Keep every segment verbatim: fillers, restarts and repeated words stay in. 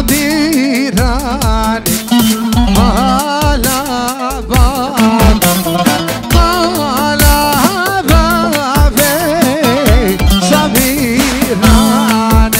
صبيران على باب على باب صبيران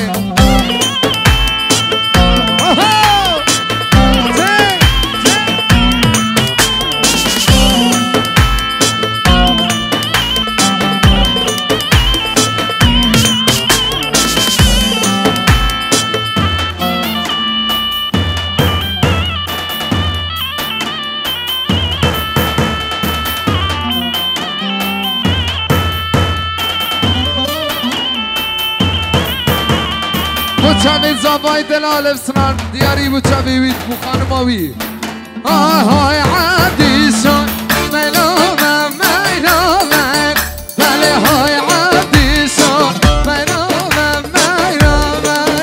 بوچانید زبای دلال افسران دیاری بوچا بیوید بو خانماوی آهای عبدیشان مینامم مینامم بله های عبدیشان مینامم مینامم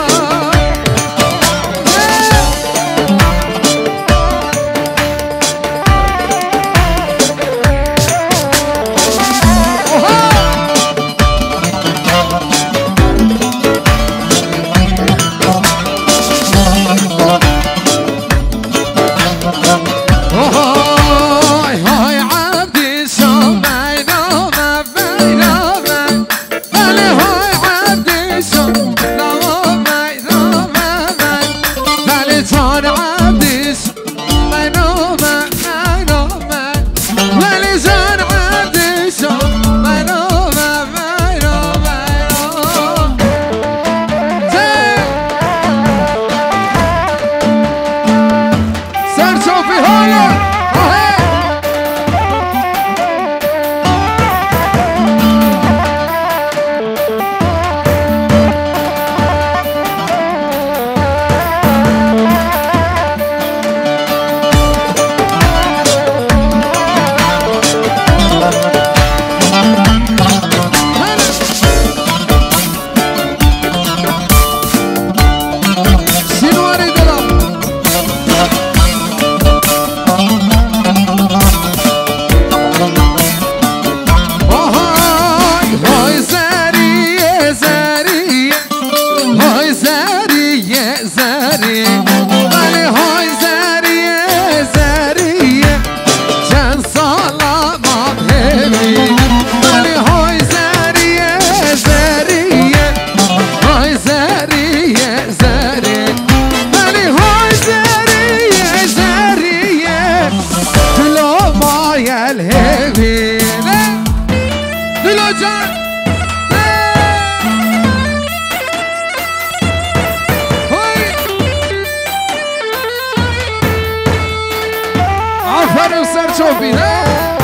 آفرین سر چوبی نه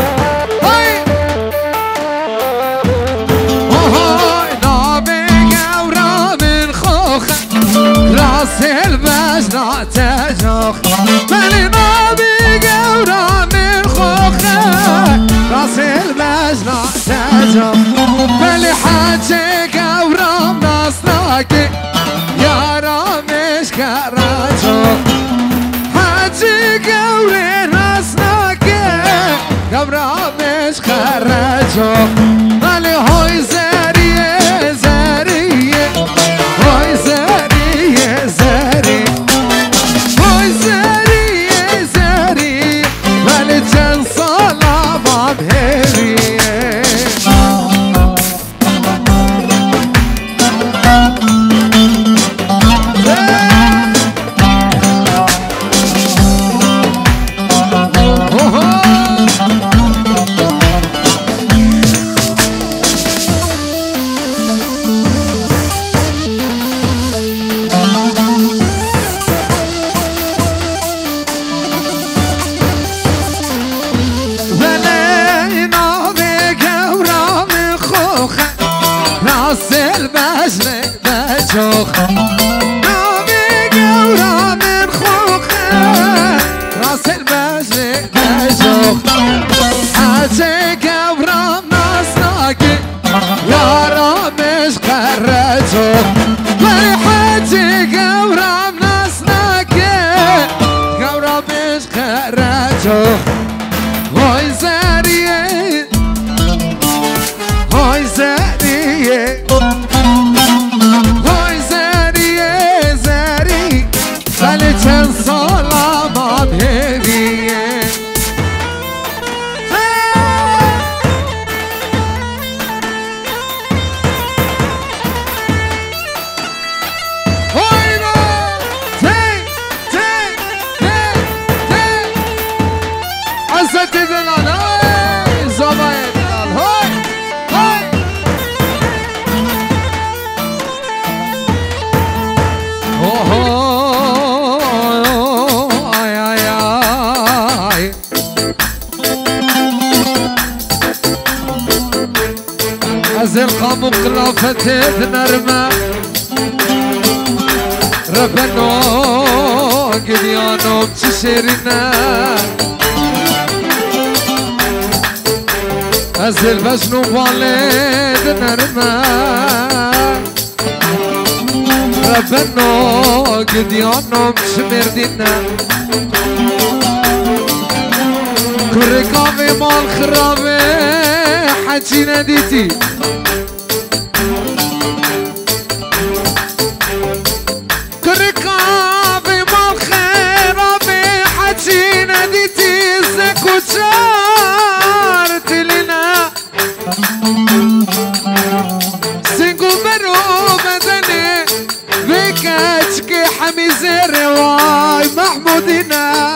های آهای نامه گورا من خوخه راس المجنع تجوخ ولی نامه گورا من خوخه راس المجنع تجوخ ولی حاجه گورا ناسناکی یارامش کراجوخ حاجه گوره قبرامش خرجو ولی های زریه زریه های زریه زری های زریه زری ولی چند سال آباد هریه نامه گورا من خوخه راس المجد نجوخ حاجه گورا ناسناکی یارامش خرجوخ ولی حاجه گورا ناسناکی یارامش خرجوخ وای زریه وای زریه وای زریه زرقا مقلافة نرمى ربنا قديانو بتشيرنا أزل بجنو والد نرمى ربنا قديانو بشمردنا كرقامي مال خرابي حجي نديتي كرقامي مال خرابي حجي نديتي زكو جارت لنا سنقو برو بدني بكاتشكي حميزي رواي محمودنا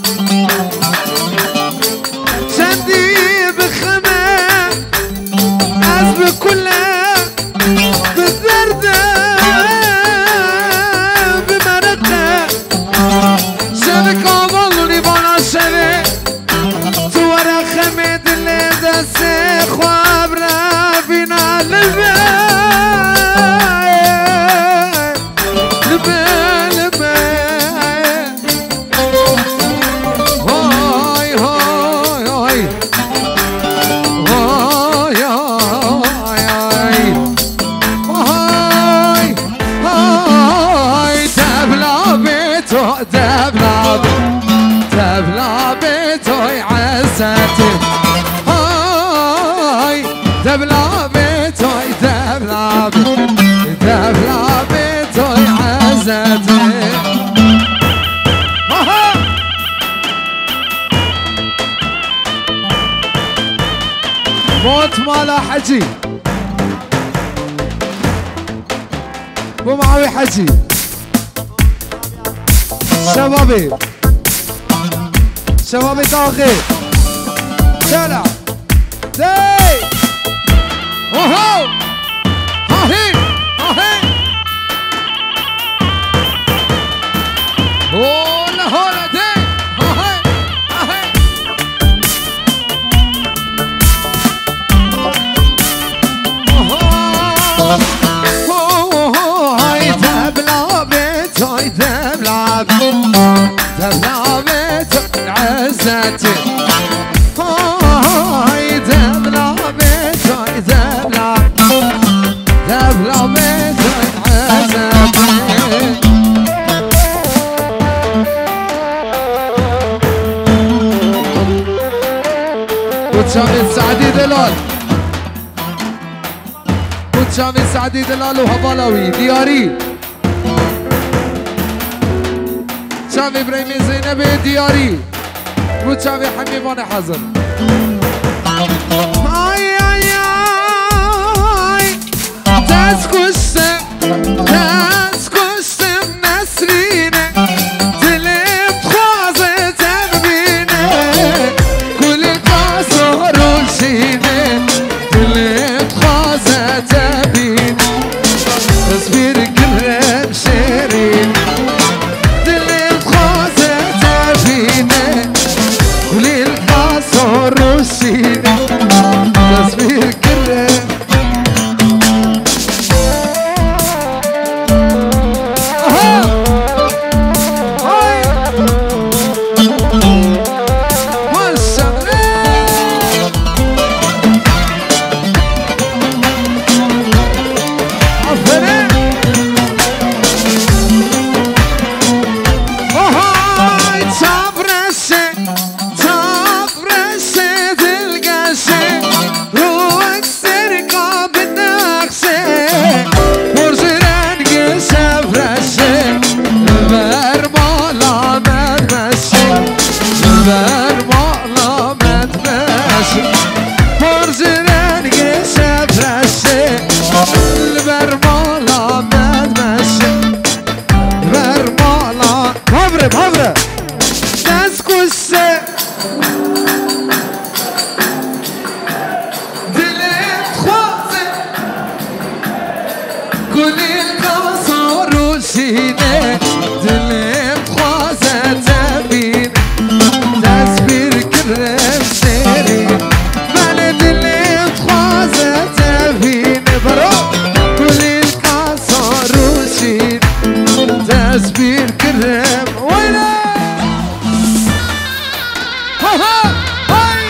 كلها بالزردة بمرقة شبك عبالوني بانا شبك صورة خميد اللي دسي خوابرا فينا للبيت لبيت لبيت هاي هاي هاي دبلا دبلا بيتوي عزتي هاي دبلا بيتوي دبلا دبلا بيتوي عزتي موت مالا حجي مو معاوي حجي شبابي شبابي طاغي شارع داي اوهو هاهي هاهي هولا هولا داي هاهي هاهي اوهو هاي دبلا بيت هاي دبلا دبلا بيت عزتي هاي دبلا بيت هاي دبلا دبلا بيت عزتي وتشامي سعدي دلال وتشامي سعدي دلال وهبلاوي دياري شافي ابراهيمي زينبي دياري وشافي حميماني حزر اي اي اي تسكشم تسكشم نسرينه تلم خوازه تنبينه كل القصر والشينه تلم خوازه تنبينه تصوير كرم شيرين تصوير كله بلد اللي تخوزت فينا تسبير كرم وينه ها ها هاي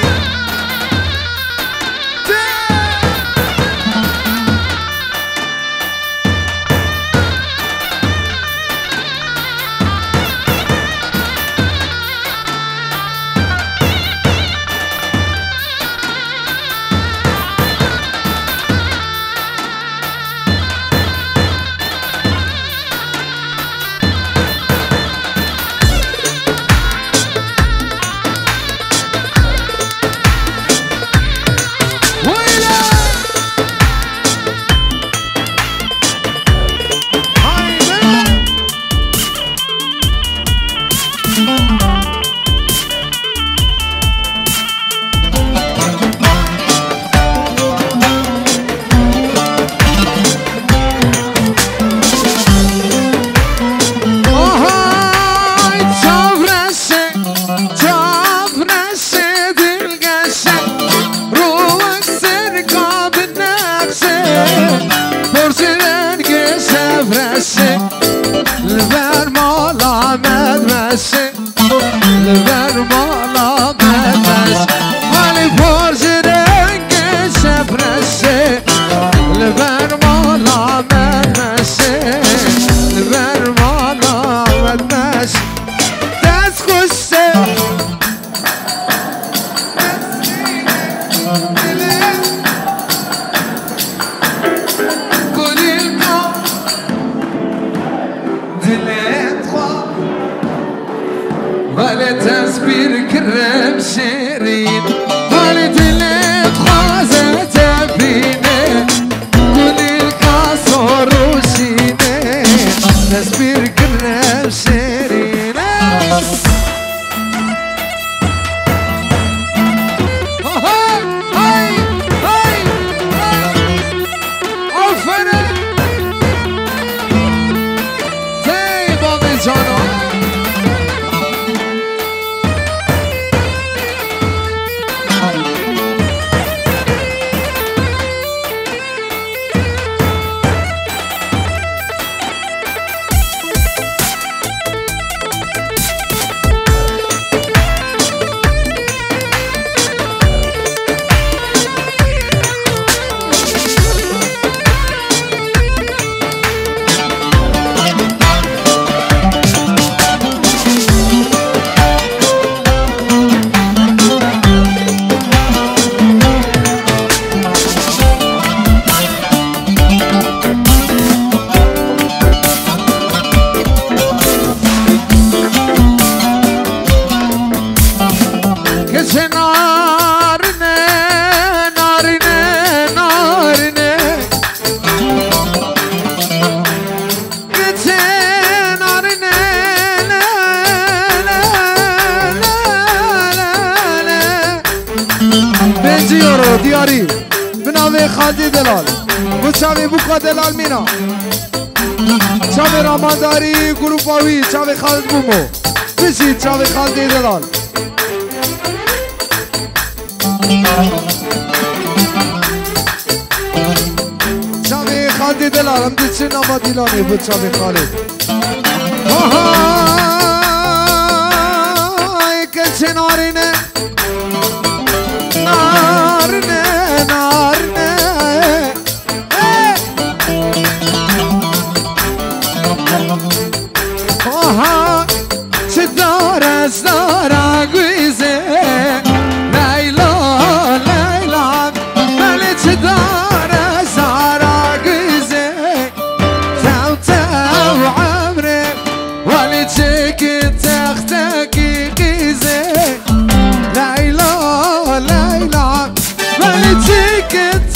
البر مالا مدمسي البر مالا مدمسي مالي فرج رنگ شبرسي البر مالا مدمسي البر مالا مدمسي دست خوشته ولی تصویر کرم شیرین ولی دلت خوازه تبینه گلی کاسو روشینه تصویر کرم شیرینه های های های آفره تی باقی جانا دیاری بناوی خالدی دلال و چاوی بوکا دلال مینا چاوی رامانداری گروپاوی چاوی خالد بومو بشید چاوی خالدی دلال چاوی خالدی دلال هم دیچه نما دیلانی بود چاوی خالد آهای که نارینه نارینه نارینه آها چه دار از دارا گویزه لیلا لیلا ولی چه دار از دارا گویزه تو تو عمره ولی چه که تختکی گیزه لیلا لیلا ولی چه که